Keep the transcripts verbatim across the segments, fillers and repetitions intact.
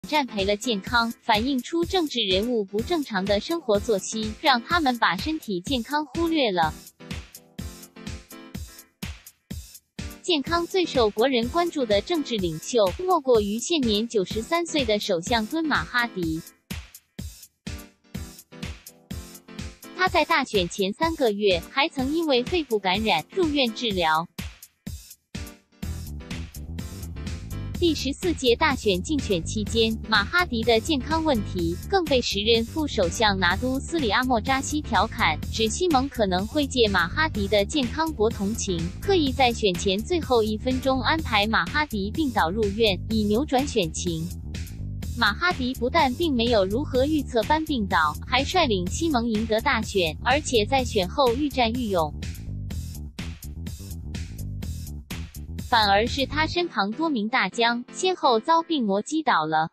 占赔了健康，反映出政治人物不正常的生活作息，让他们把身体健康忽略了。健康最受国人关注的政治领袖，莫过于现年九十三岁的首相敦马哈迪。他在大选前三个月还曾因为肺部感染入院治疗。第十四届大选竞选期间，马哈迪的健康问题更被时任副首相拿督斯里阿莫扎西调侃，指西蒙可能会借马哈迪的健康博同情，刻意在选前最后一分钟安排马哈迪病倒入院，以扭转选情。马哈迪不但并没有如何预测般病倒，还率领西蒙赢得大选，而且在选后愈战愈勇。反而是他身旁多名大将，先后遭病魔击倒了。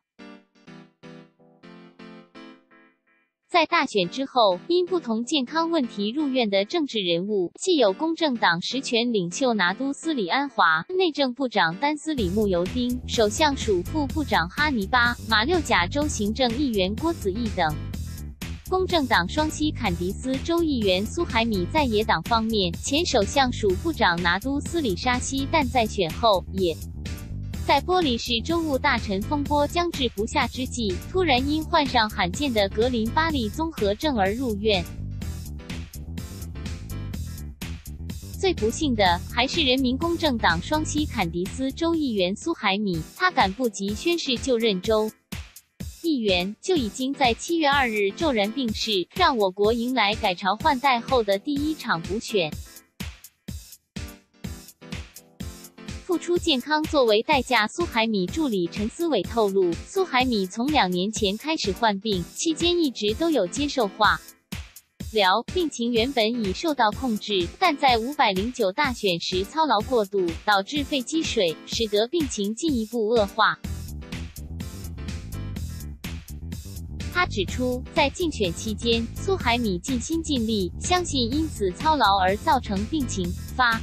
在大选之后，因不同健康问题入院的政治人物，既有公正党实权领袖拿督斯里安华、内政部长丹斯里慕尤丁、首相署副部长哈尼巴、马六甲州行政议员郭子义等。公正党双溪坎迪斯州议员苏海米在野党方面，前首相署部长拿督斯里沙西，但在选后也在玻璃市州务大臣风波将至不下之际，突然因患上罕见的格林巴利综合症而入院。最不幸的还是人民公正党双溪坎迪斯州议员苏海米，他赶不及宣誓就任州议员，就已经在七月二日骤然病逝，让我国迎来改朝换代后的第一场补选。付出健康作为代价，苏海米助理陈思伟透露，苏海米从两年前开始患病，期间一直都有接受化疗，病情原本已受到控制，但在五百零九大选时操劳过度，导致肺积水，使得病情进一步恶化。他指出，在竞选期间，苏海米尽心尽力，相信因此操劳而造成病情发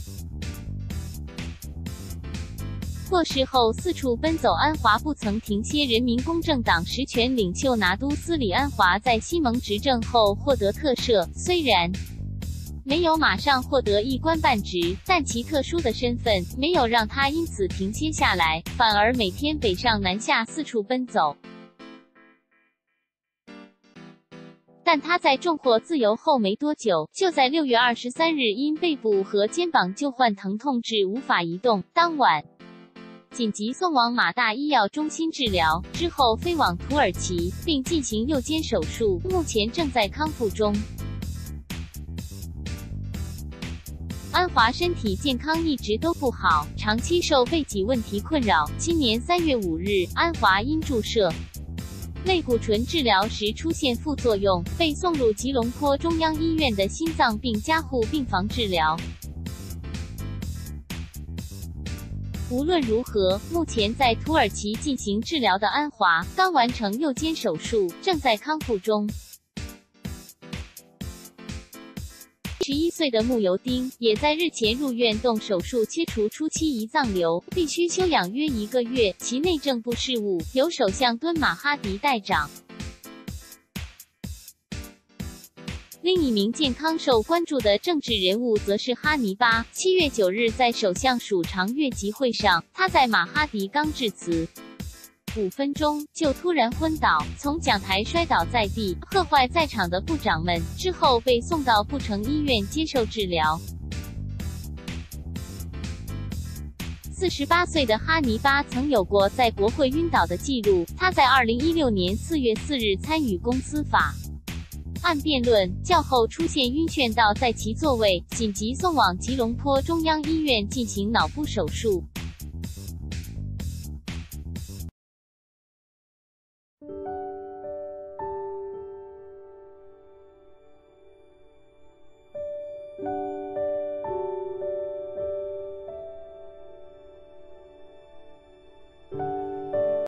获释后四处奔走，安华不曾停歇。人民公正党实权领袖拿督斯里安华在西蒙执政后获得特赦，虽然没有马上获得一官半职，但其特殊的身份没有让他因此停歇下来，反而每天北上南下四处奔走。但他在重获自由后没多久，就在六月二十三日因背部和肩膀旧患疼痛致无法移动，当晚紧急送往马大医药中心治疗，之后飞往土耳其，并进行右肩手术，目前正在康复中。安华身体健康一直都不好，长期受背脊问题困扰。今年三月五日，安华因注射类固醇治疗时出现副作用，被送入吉隆坡中央医院的心脏病加护病房治疗。无论如何，目前在土耳其进行治疗的安华，刚完成右肩手术，正在康复中。十一岁的慕尤丁也在日前入院动手术切除初期胰脏瘤，必须休养约一个月。其内政部事务由首相敦马哈迪代掌。另一名健康受关注的政治人物则是哈尼巴。七月九日，在首相署常月集会上，他在马哈迪刚致辞五分钟就突然昏倒，从讲台摔倒在地，吓坏在场的部长们，之后被送到布城医院接受治疗。四十八岁的哈尼巴曾有过在国会晕倒的记录，他在二零一六年四月四日参与公司法案辩论，较后出现晕眩倒在其座位，紧急送往吉隆坡中央医院进行脑部手术。